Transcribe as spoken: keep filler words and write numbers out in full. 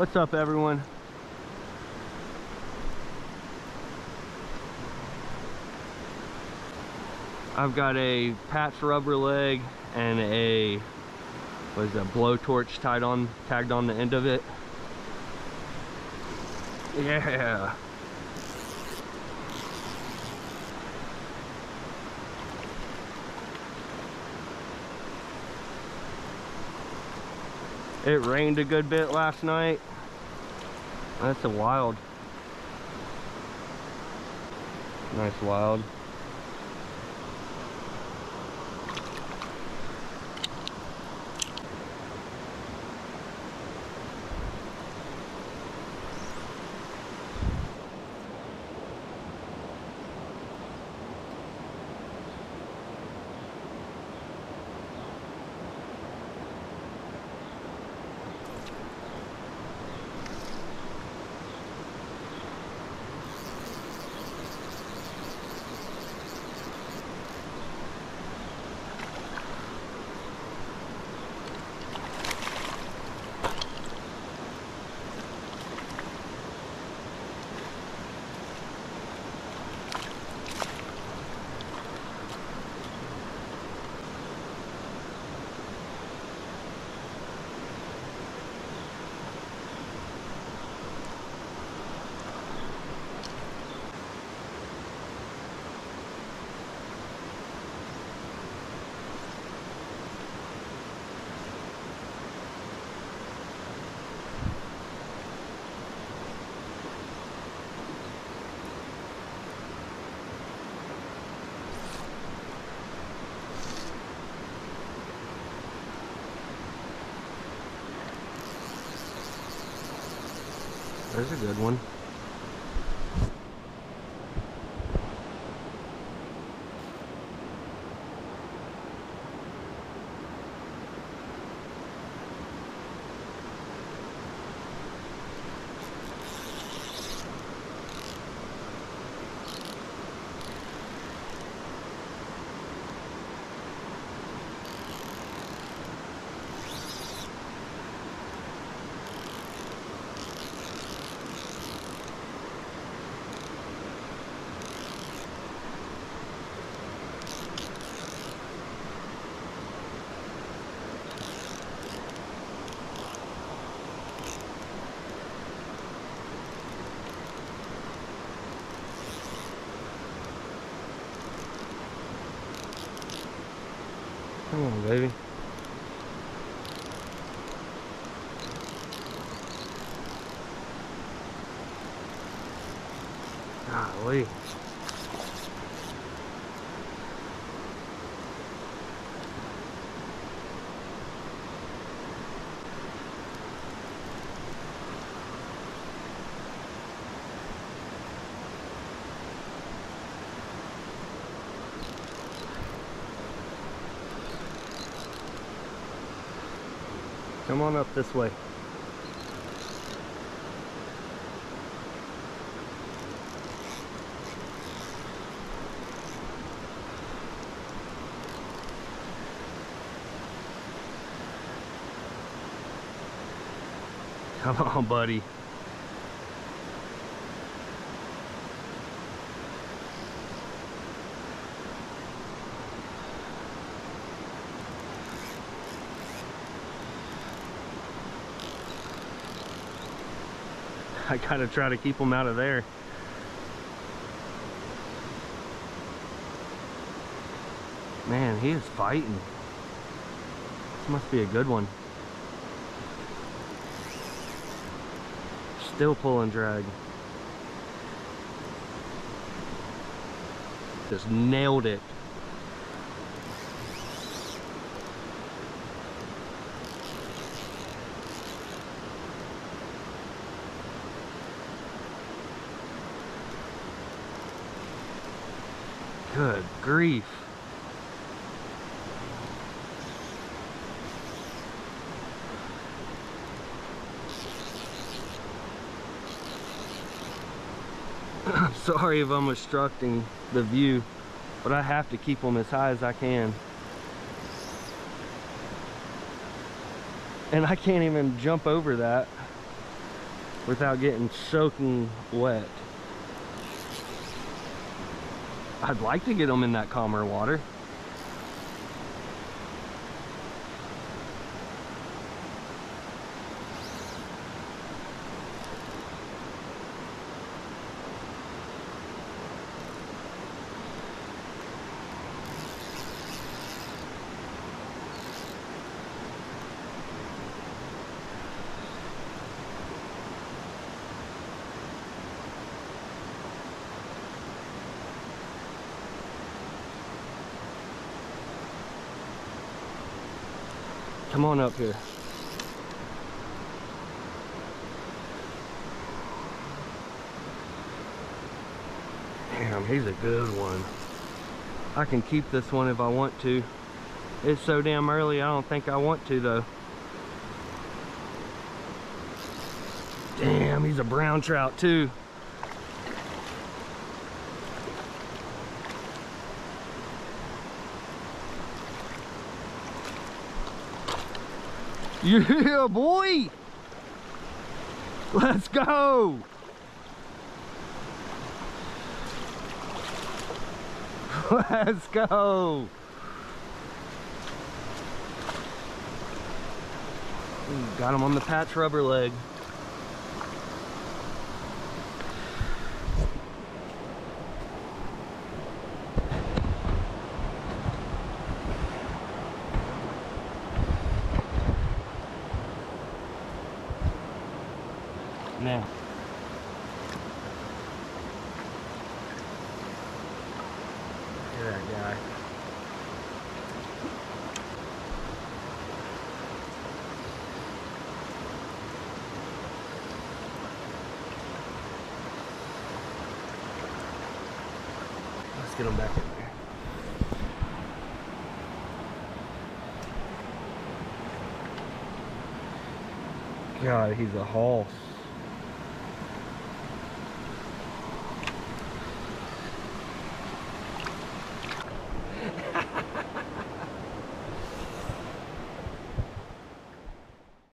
What's up, everyone? I've got a patch rubber leg and a what is that blowtorch tied on tagged on the end of it. Yeah. It rained a good bit last night. That's a wild. Nice wild. There's a good one. Come on, baby. Golly. Come on up this way. Come on, buddy. I gotta try to keep them out of there. Man, he is fighting. This must be a good one. Still pulling drag. Just nailed it. Good grief. I'm sorry if I'm obstructing the view, but I have to keep them as high as I can. And I can't even jump over that. without getting soaking wet. I'd like to get them in that calmer water. Come on up here. Damn, he's a good one. I can keep this one if I want to. It's so damn early, I don't think I want to though. Damn, he's a brown trout too. Yeah, boy! Let's go! Let's go! Ooh, got him on the patch rubber leg. Now, look at that guy. Let's get him back in there. God, he's a haul.